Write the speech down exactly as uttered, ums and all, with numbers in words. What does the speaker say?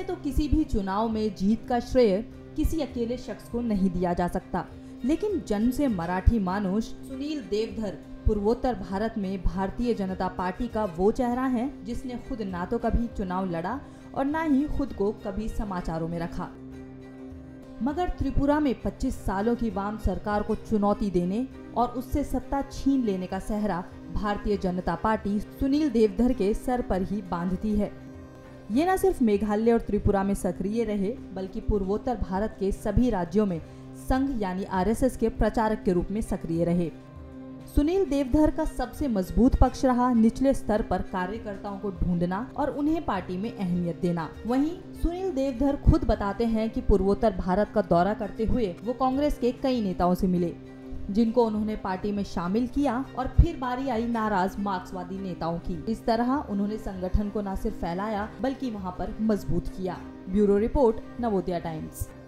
वैसे तो किसी भी चुनाव में जीत का श्रेय किसी अकेले शख्स को नहीं दिया जा सकता, लेकिन जन्म से मराठी मानुष सुनील देवधर पूर्वोत्तर भारत में भारतीय जनता पार्टी का वो चेहरा है जिसने खुद ना तो कभी चुनाव लड़ा और ना ही खुद को कभी समाचारों में रखा। मगर त्रिपुरा में पच्चीस सालों की वाम सरकार को चुनौती देने और उससे सत्ता छीन लेने का सहरा भारतीय जनता पार्टी सुनील देवधर के सर पर ही बांधती है। ये न सिर्फ मेघालय और त्रिपुरा में सक्रिय रहे, बल्कि पूर्वोत्तर भारत के सभी राज्यों में संघ यानी आरएसएस के प्रचारक के रूप में सक्रिय रहे। सुनील देवधर का सबसे मजबूत पक्ष रहा निचले स्तर पर कार्यकर्ताओं को ढूंढना और उन्हें पार्टी में अहमियत देना। वहीं सुनील देवधर खुद बताते हैं कि पूर्वोत्तर भारत का दौरा करते हुए वो कांग्रेस के कई नेताओं से मिले, जिनको उन्होंने पार्टी में शामिल किया और फिर बारी आई नाराज मार्क्सवादी नेताओं की। इस तरह उन्होंने संगठन को न सिर्फ फैलाया बल्कि वहां पर मजबूत किया। Bureau report, Navodaya times.